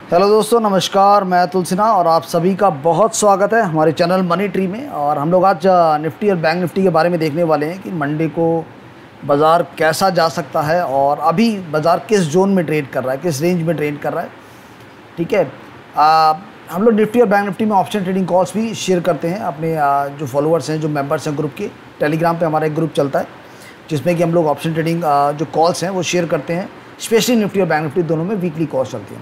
Hello दोस्तों, नमस्कार। मैं अतुल सिन्हा और आप सभी का बहुत स्वागत है हमारे चैनल मनी ट्री में। और हम लोग आज निफ्टी और बैंक निफ्टी के बारे में देखने वाले हैं कि मंडे को बाज़ार कैसा जा सकता है और अभी बाज़ार किस जोन में ट्रेड कर रहा है, किस रेंज में ट्रेड कर रहा है। ठीक है, हम लोग निफ्टी और बैंक निफ्टी में ऑप्शन ट्रेडिंग कॉल्स भी शेयर करते हैं अपने जो फॉलोअर्स हैं, जो मेंबर्स हैं ग्रुप के। टेलीग्राम पे हमारा एक ग्रुप चलता है जिसमें कि हम लोग ऑप्शन ट्रेडिंग जो कॉल्स हैं वो शेयर करते हैं। स्पेशली निफ्टी और बैंक निफ्टी दोनों में वीकली कॉल्स चलती हैं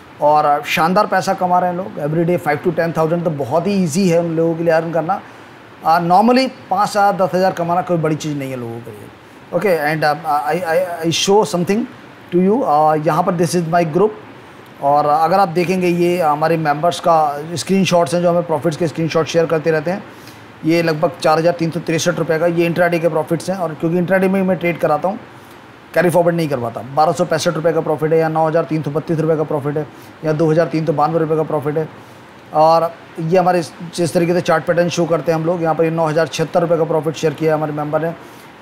और शानदार पैसा कमा रहे हैं लोग। एवरीडे 5 to 10,000 तो बहुत ही इजी है उन लोगों के लिए अर्न करना। नॉर्मली 5,000 10,000 कमाना कोई बड़ी चीज़ नहीं है लोगों के लिए। Okay, and I show something to you. यहाँ पर दिस इज़ माय ग्रुप। और अगर आप देखेंगे ये हमारे मेंबर्स का स्क्रीनशॉट्स हैं जो हमें प्रॉफिट्स के स्क्रीनशॉट शेयर करते रहते हैं। ये लगभग 4,363 रुपये का ये इंट्राडे के प्रॉफिट्स हैं। और क्योंकि इंट्राडे में मैं ट्रेड कराता हूँ, कैरी फॉरवर्ड नहीं करवाता। 1,265 रुपये का प्रॉफिट है या 9,332 रुपये का प्रॉफिट है या 2,392 रुपये का प्रॉफिट है। और ये हमारे जिस तरीके से चार्ट पैटर्न शो करते हैं हम लोग, यहाँ पर 9,076 रुपये का प्रॉफिट शेयर किया है हमारे मेंबर ने।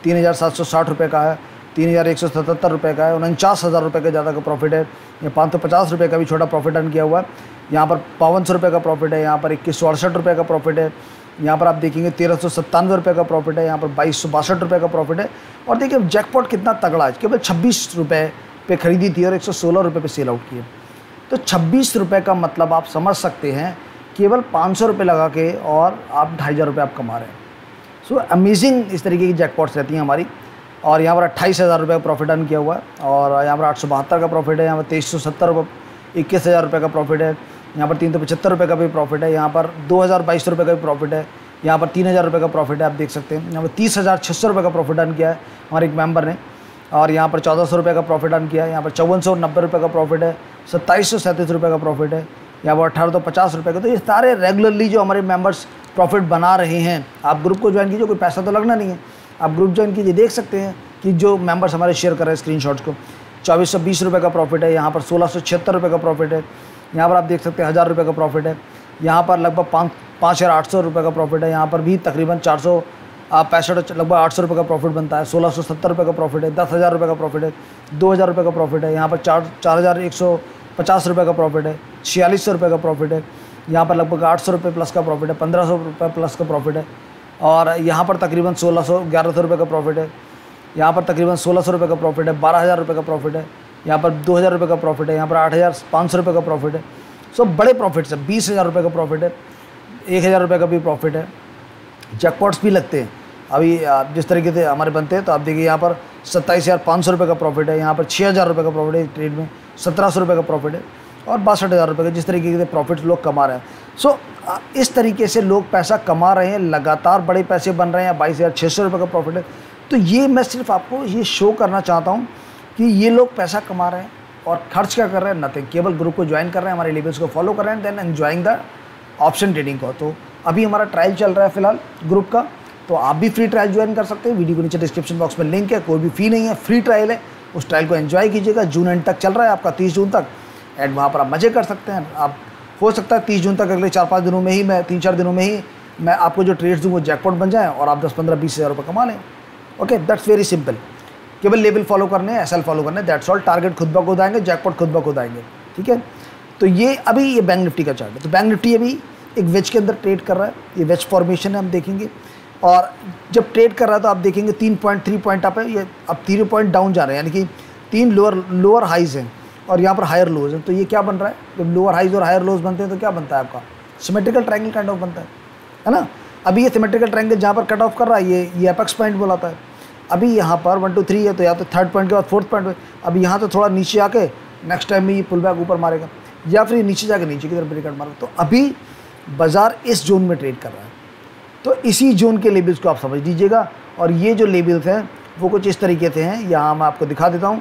3,760 रुपये का है, 3,177 रुपये का है, 49,000 रुपये का ज़्यादा का प्रॉफिट है। ये 550 रुपये का भी छोटा प्रॉफिट अर्न किया हुआ है। यहाँ पर 5200 रुपये का प्रॉफिट है, यहाँ पर 2168 रुपये का प्रॉफिट है। यहाँ पर आप देखेंगे 1,397 रुपये का प्रॉफिट है, यहाँ पर 2,262 रुपये का प्रॉफिट है। और देखिए जैकपॉट कितना तगड़ा है, केवल 26 रुपये पे खरीदी थी और 116 रुपये पे सेल आउट किए। तो 26 रुपये का मतलब आप समझ सकते हैं, केवल 500 रुपये लगा के और आप 2,500 रुपये आप कमा रहे हैं। सो अमेजिंग इस तरीके की जैकपॉट्स रहती हैं हमारी। और यहाँ पर 28,000 रुपये का प्रॉफिट अर्न किया हुआ है। और यहाँ पर 872 का प्रॉफिट है, यहाँ पर 2,370 रुपये, 21,000 रुपये का प्रॉफिट है। यहाँ पर 375 रुपये का भी प्रॉफिट है। यहाँ पर 2,022 रुपये का भी प्रॉफिट है। यहाँ पर 3,000 रुपये का प्रॉफिट है, आप देख सकते हैं। यहाँ पर 30,600 रुपये का प्रॉफिट अर्न किया है हमारे एक मेंबर ने। और यहाँ पर 1,400 रुपये का प्रॉफिट अर्न किया है। यहाँ पर 5,490 रुपये का प्रॉफिट है, 2,737 रुपये का प्रॉफिट है। यहाँ पर 1,850 रुपये का। तो ये सारे रेगुलरली जो हमारे मेंबर्स प्रॉफिट बना रहे हैं। आप ग्रुप को ज्वाइन कीजिए, कोई पैसा तो लगना नहीं है। आप ग्रुप ज्वाइन कीजिए, देख सकते हैं कि जो मेंबर्स हमारे शेयर कर रहे हैं स्क्रीनशॉट्स को। 2,420 रुपये का प्रॉफिट है, यहाँ पर 1,676 रुपये का प्रॉफिट है। यहाँ पर आप देख सकते हैं 1,000 रुपये का प्रॉफिट है। यहाँ पर लगभग 5,800 रुपये का प्रॉफिट है। यहाँ पर भी तकरीबन 465 लगभग 800 रुपये का प्रॉफिट बनता है। 1,670 रुपये का प्रॉफिट है। 10,000 रुपये का प्रॉफिट है। 2,000 रुपये का प्रॉफिट है। यहाँ पर 4,150 रुपये का प्रॉफिट है। 4,600 रुपये का प्रॉफिट है। यहाँ पर लगभग 800 रुपये प्लस का प्रॉफिट है। 1,500 रुपये प्लस का प्रॉफिट है। और यहाँ पर तकरीबन 1,1100 रुपये का प्रॉफिट है। यहाँ पर तकरीबन 1,600 रुपये का प्रॉफिट है। 12,000 रुपये का प्रॉफिट है। यहाँ पर 2,000 रुपये का प्रॉफिट है। यहाँ पर 8,500 रुपये का प्रॉफिट है। सो बड़े प्रॉफिट्स है। 20,000 रुपये का प्रॉफिट है। 1,000 रुपये का भी प्रॉफिट है। जैकपॉट्स भी लगते हैं अभी जिस तरीके से हमारे बनते हैं। तो आप देखिए यहाँ पर 27,500 रुपये का प्रॉफिट है। यहाँ पर 6,000 रुपये का प्रॉफिट है ट्रेड में। 1,700 रुपये का प्रॉफिट है और 62,000 रुपये का, जिस तरीके से प्रॉफिट लोग कमा रहे हैं। सो इस तरीके से लोग पैसा कमा रहे हैं, लगातार बड़े पैसे बन रहे हैं। 22,600 रुपये का प्रॉफिट है। तो ये मैं सिर्फ आपको ये शो करना चाहता हूँ कि ये लोग पैसा कमा रहे हैं और खर्च क्या कर रहे हैं, नथिंग। केवल ग्रुप को ज्वाइन कर रहे हैं, हमारे लेवल्स को फॉलो कर रहे हैं, then enjoying the option trading को। तो अभी हमारा ट्रायल चल रहा है फिलहाल ग्रुप का, तो आप भी फ्री ट्रायल ज्वाइन कर सकते हैं। वीडियो के नीचे डिस्क्रिप्शन बॉक्स में लिंक है, कोई भी फी नहीं है, फ्री ट्रायल है। उस ट्रायल को एंजॉय कीजिएगा। जून एंड तक चल रहा है आपका, 30 जून तक। एंड वहाँ पर आप मज़े कर सकते हैं। आप हो सकता है 30 जून तक, अगले 4-5 दिनों में ही, मैं 3-4 दिनों में ही मैं आपको जो ट्रेड्स दूँ वो जैकपॉट बन जाएँ और आप 10-15-20,000 रुपये कमा लें। Okay, that's very simple. केवल लेवल फॉलो करने हैं, एसएल फॉलो करने हैं, दैट्स ऑल। टारगेट खुद ब खुद आएंगे, जैकपॉट खुद ब खुद आएंगे। ठीक है, तो ये अभी ये बैंक निफ्टी का चार्ट है। तो बैंक निफ्टी अभी एक वेज के अंदर ट्रेड कर रहा है। ये वेज फॉर्मेशन है, हम देखेंगे। और जब ट्रेड कर रहा है तो आप देखेंगे 3 पॉइंट अप है, ये अब 3 पॉइंट डाउन जा रहे हैं, यानी कि 3 लोअर हाइज हैं और यहाँ पर हायर लोज हैं। तो ये क्या बन रहा है, जब लोअर हाइज और हायर लोज बनते हैं तो क्या बनता है आपका, सिमेट्रिकल ट्रायंगल काइंड ऑफ बनता है ना। अभी ये सिमेट्रिकल ट्रायंगल जहाँ पर कट ऑफ कर रहा है, ये एपेक्स पॉइंट बोलाता है। अभी यहाँ पर 1 2 3 है, तो या तो 3rd पॉइंट के बाद 4th पॉइंट। अभी यहाँ तो थोड़ा नीचे आके नेक्स्ट टाइम में ये पुल बैक ऊपर मारेगा, या फिर नीचे जाके नीचे की तरफ ब्रेकआउट मारेगा। तो अभी बाज़ार इस जोन में ट्रेड कर रहा है। तो इसी जोन के लेवल्स को आप समझ लीजिएगा। और ये जो लेवल्स हैं वो कुछ इस तरीके से हैं। यहाँ मैं आपको दिखा देता हूँ।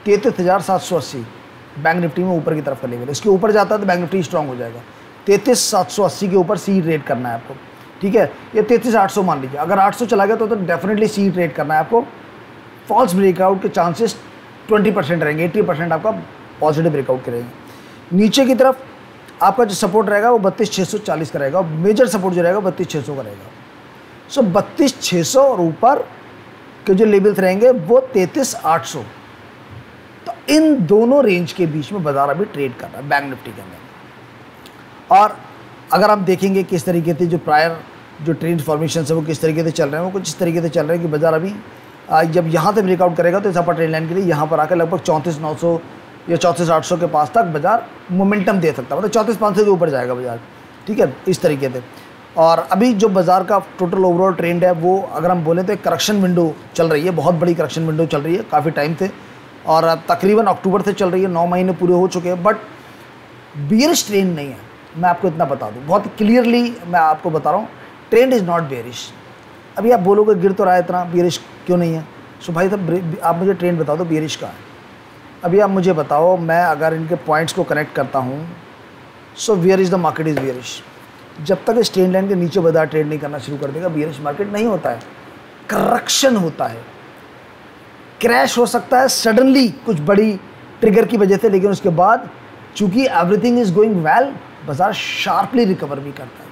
33,780 बैंक निफ्टी में ऊपर की तरफ का लेवल। इसके ऊपर जाता है तो बैंक निफ्टी स्ट्रॉन्ग हो जाएगा। 33,780 के ऊपर सी ट्रेड करना है आपको। ठीक है, ये 33,800 मान लीजिए। अगर 800 चला गया तो डेफिनेटली सी ट्रेड करना है आपको। फॉल्स ब्रेकआउट के चांसेस 20% रहेंगे, 80% आपका पॉजिटिव ब्रेकआउट के रहेंगे। नीचे की तरफ आपका जो सपोर्ट रहेगा वो 32,640 का रहेगा। मेजर सपोर्ट जो रहेगा 32,600 का रहेगा। सो 32,600 और ऊपर के जो लेवल्स रहेंगे वो 33,800। तो इन दोनों रेंज के बीच में बाजार अभी ट्रेड कर रहा है बैंक निफ्टी के अंदर। और अगर आप देखेंगे किस तरीके से जो प्रायर जो ट्रेंड फॉर्मेशन है वो किस तरीके से चल रहे हैं, वो कुछ इस तरीके से चल रहे हैं कि बाजार अभी जब यहाँ से ब्रेकआउट करेगा तो इस अपर ट्रेंड लाइन के लिए यहाँ पर आकर लगभग 34,900 या 34,800 के पास तक बाजार मोमेंटम दे सकता है, मतलब 34,500 के ऊपर जाएगा बाजार, ठीक है, इस तरीके से। और अभी जो बाजार का टोटल ओवरऑल ट्रेंड है वो अगर हम बोलें तो एक करेक्शन विंडो चल रही है, बहुत बड़ी करेक्शन विंडो चल रही है काफ़ी टाइम से, और तकरीबन अक्टूबर से चल रही है, 9 महीने पूरे हो चुके हैं, बट बियरिश ट्रेंड नहीं है। मैं आपको इतना बता दूं, बहुत क्लियरली मैं आपको बता रहा हूँ, ट्रेंड इज़ नॉट बियरिश। अभी आप बोलोगे गिर तो रहा है इतना, बियरिश क्यों नहीं है? सो भाई साहब आप मुझे ट्रेंड बता दो बियरिश का है। अभी आप मुझे बताओ, मैं अगर इनके पॉइंट्स को कनेक्ट करता हूँ, so where is the market is bearish. जब तक इस ट्रेंड लाइन के नीचे बाजार ट्रेड नहीं करना शुरू कर देगा, बियरिश मार्केट नहीं होता है, करेक्शन होता है, क्रैश हो सकता है सडनली कुछ बड़ी ट्रिगर की वजह से, लेकिन उसके बाद चूंकि एवरीथिंग इज गोइंग वेल, बाजार शार्पली रिकवर भी करता है।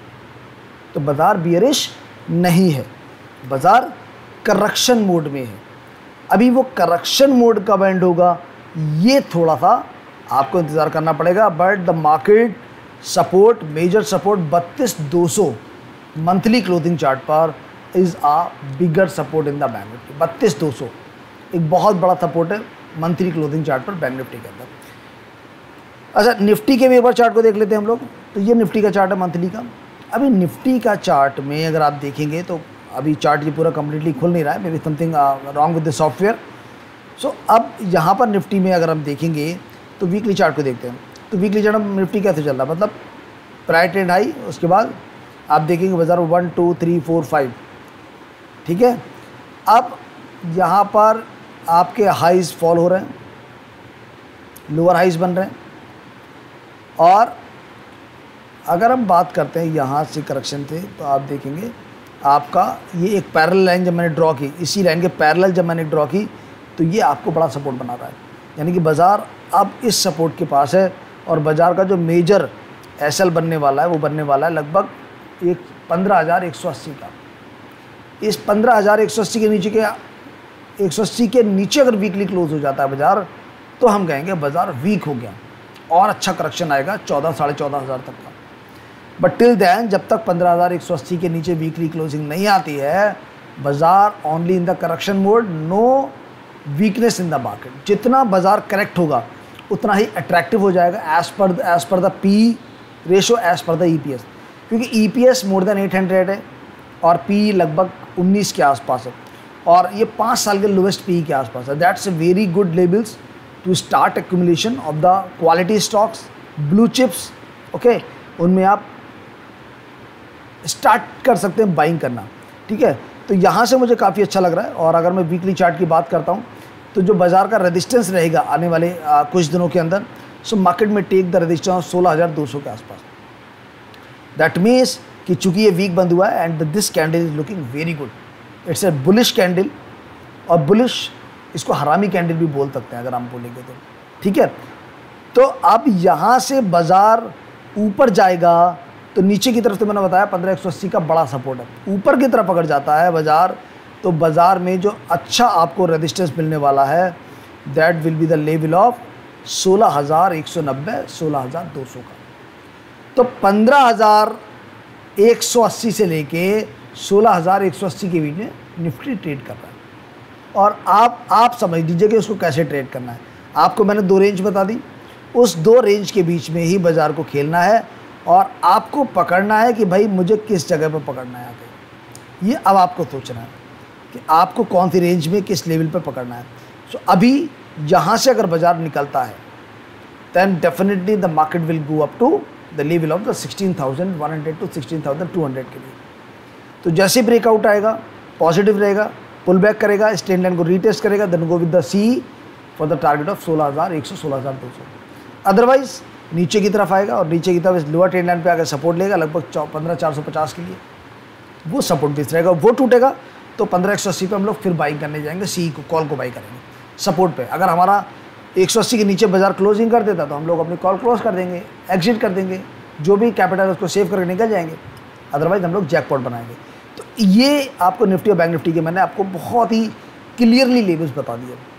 तो बाजार बियरिश नहीं है, बाजार करेक्शन मोड में है। अभी वो करेक्शन मोड कब एंड होगा ये थोड़ा सा आपको इंतज़ार करना पड़ेगा, but the market support, major support 32,200 monthly closing chart पर is a bigger support in the bank Nifty. 32,200 एक बहुत बड़ा सपोर्ट है मंथली क्लोजिंग चार्ट पर बैंक निफ्टी के अंदर। अच्छा, निफ्टी के भी एक बार चार्ट को देख लेते हैं हम लोग। तो ये निफ्टी का चार्ट है मंथली का। अभी निफ्टी का चार्ट में अगर आप देखेंगे तो अभी चार्ट ये पूरा कम्प्लीटली खुल नहीं रहा है, maybe something wrong with the software. So अब यहाँ पर निफ्टी में अगर हम देखेंगे तो वीकली चार्ट को देखते हैं। तो वीकली चार्ट में निफ्टी कैसे चल रहा है, मतलब प्राइस ट्रेंड हाई, उसके बाद आप देखेंगे बाजार 1 2 3 4 5, ठीक है। अब यहाँ पर आपके हाइज फॉल हो रहे हैं, लोअर हाइज बन रहे हैं, और अगर हम बात करते हैं यहाँ से करेक्शन थे तो आप देखेंगे आपका ये एक पैरेलल लाइन जब मैंने ड्रॉ की, इसी लाइन के पैरेलल जब मैंने ड्रॉ की तो ये आपको बड़ा सपोर्ट बना रहा है, यानी कि बाज़ार अब इस सपोर्ट के पास है। और बाज़ार का जो मेजर एसएल बनने वाला है वो बनने वाला है लगभग 15,180 का। इस 15,180 के नीचे के 180 के नीचे अगर वीकली क्लोज हो जाता है बाज़ार तो हम कहेंगे बाज़ार वीक हो गया और अच्छा करेक्शन आएगा 14 साढ़े 14,000 तक का। बट टिल देन जब तक 15,180 के नीचे वीकली क्लोजिंग नहीं आती है, बाज़ार only in the correction mode, no weakness in the market. जितना बाज़ार करेक्ट होगा उतना ही अट्रैक्टिव हो जाएगा as per the P ratio, as per the EPS, क्योंकि ईपीएस मोर देन 800 है और पी लगभग 19 के आसपास है, और ये 5 साल के लोवेस्ट पी के आसपास है। That's a very good levels to start accumulation of the quality stocks, blue chips, okay, उनमें आप स्टार्ट कर सकते हैं बाइंग करना, ठीक है। तो यहाँ से मुझे काफ़ी अच्छा लग रहा है। और अगर मैं वीकली चार्ट की बात करता हूँ तो जो बाज़ार का रेजिस्टेंस रहेगा आने वाले कुछ दिनों के अंदर, सो मार्केट में टेक द रेजिस्टेंस 16,200 के आसपास। दैट मीन्स कि चूंकि ये वीक बंद हुआ है and this candle is looking very good, it's a bullish candle, और बुलिश इसको हरामी कैंडल भी बोल सकते हैं अगर हम बोलेंगे तो, ठीक है। तो अब यहाँ से बाज़ार ऊपर जाएगा तो नीचे की तरफ तो मैंने बताया 15,180 का बड़ा सपोर्ट है, ऊपर की तरफ अगर जाता है बाज़ार तो बाज़ार में जो अच्छा आपको रेजिस्टेंस मिलने वाला है that will be the level of 16,190 16,200 का। तो 15,180 से लेके 16,180 के बीच में निफ्टी ट्रेड कर रहा है। और आप समझ लीजिए कि उसको कैसे ट्रेड करना है। आपको मैंने 2 रेंज बता दी, उस 2 रेंज के बीच में ही बाज़ार को खेलना है और आपको पकड़ना है कि भाई मुझे किस जगह पर पकड़ना है आगे। ये अब आपको सोचना है कि आपको कौन सी रेंज में किस लेवल पर पकड़ना है। सो अभी यहाँ से अगर बाज़ार निकलता है then definitely the market will go up to the level of the 16,100 to 16,200 के लिए। तो जैसे ब्रेकआउट आएगा पॉजिटिव रहेगा, पुल बैक करेगा, इस ट्रेंड लाइन को रीटेस्ट करेगा, then go with the see for the target of 16,100 16,200। Otherwise नीचे की तरफ आएगा और नीचे की तरफ इस लोअर ट्रेंड लाइन पे आकर सपोर्ट लेगा लगभग 15,450 के लिए, वो सपोर्ट बेस रहेगा। वो टूटेगा तो 15,180 पे हम लोग फिर बाइंग करने जाएंगे, सी को कॉल को बाई करेंगे सपोर्ट पे। अगर हमारा 180 के नीचे बाजार क्लोजिंग कर देता तो हम लोग अपनी कॉल क्लोज कर देंगे, एग्जिट कर देंगे, जो भी कैपिटल है उसको सेव करके निकल जाएंगे, अदरवाइज हम लोग जैकपॉट बनाएंगे। तो ये आपको निफ्टी और बैंक निफ्टी के मैंने आपको बहुत ही क्लियरली लेवल्स बता दिए।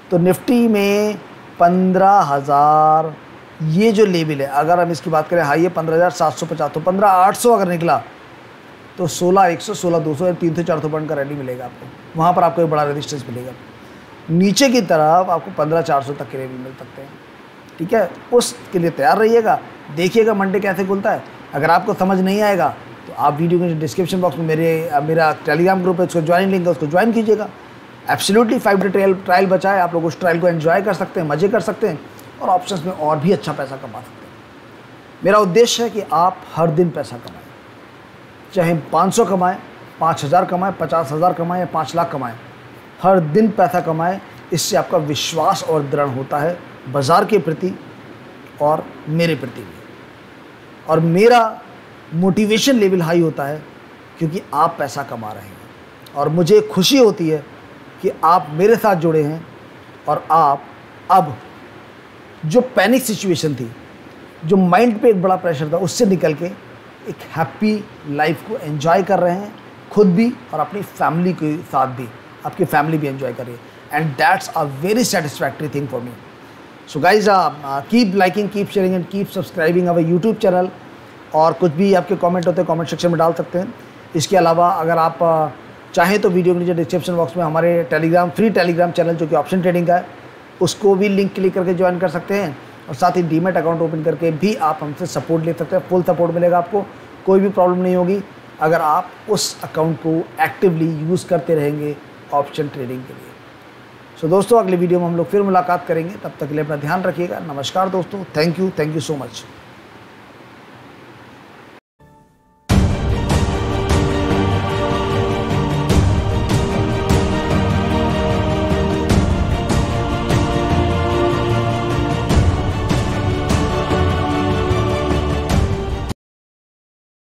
तो निफ्टी में 15,000 ये जो लेवल है, अगर हम इसकी बात करें हाई है 15,750, तो 15,800 अगर निकला तो 16,100, 16,200 300 400 पॉइंट का रैली मिलेगा आपको। वहाँ पर आपको एक बड़ा रेजिस्टेंस मिलेगा। नीचे की तरफ आपको 15,400 तक के लेवल मिल सकते हैं। ठीक है, उसके लिए तैयार रहिएगा, देखिएगा मंडे कैसे खुलता है। अगर आपको समझ नहीं आएगा तो आप वीडियो के डिस्क्रिप्शन बॉक्स में मेरा टेलीग्राम ग्रुप है, उसको ज्वाइन लिंक है, उसको ज्वाइन कीजिएगा। एब्सोल्युटली 5 डे ट्रायल बचा है, आप लोग उस ट्रायल को एंजॉय कर सकते हैं, मज़े कर सकते हैं और ऑप्शंस में और भी अच्छा पैसा कमा सकते हैं। मेरा उद्देश्य है कि आप हर दिन पैसा कमाएं, चाहे 500 कमाएं, 5,000 कमाएं, 50,000 कमाएं या 5 लाख कमाएं, हर दिन पैसा कमाएं। इससे आपका विश्वास और दृढ़ होता है बाज़ार के प्रति और मेरे प्रति भी, और मेरा मोटिवेशन लेवल हाई होता है क्योंकि आप पैसा कमा रहे हैं और मुझे खुशी होती है कि आप मेरे साथ जुड़े हैं और आप अब जो पैनिक सिचुएशन थी, जो माइंड पे एक बड़ा प्रेशर था, उससे निकल के एक हैप्पी लाइफ को एंजॉय कर रहे हैं, खुद भी और अपनी फैमिली के साथ भी। आपकी फैमिली भी एंजॉय कर रही है and that's a very satisfactory thing for me. So guys, keep liking, keep sharing and keep subscribing our YouTube channel. और कुछ भी आपके कमेंट होते हैं कमेंट सेक्शन में डाल सकते हैं। इसके अलावा अगर आप चाहें तो वीडियो के नीचे डिस्क्रिप्शन बॉक्स में हमारे फ्री टेलीग्राम चैनल जो कि ऑप्शन ट्रेडिंग का है, उसको भी लिंक क्लिक करके ज्वाइन कर सकते हैं और साथ ही डीमैट अकाउंट ओपन करके भी आप हमसे सपोर्ट ले सकते हैं। फुल सपोर्ट मिलेगा आपको, कोई भी प्रॉब्लम नहीं होगी अगर आप उस अकाउंट को एक्टिवली यूज़ करते रहेंगे ऑप्शन ट्रेडिंग के लिए। सो दोस्तों, अगले वीडियो में हम लोग फिर मुलाकात करेंगे, तब तक के लिए अपना ध्यान रखिएगा। नमस्कार दोस्तों, थैंक यू सो मच।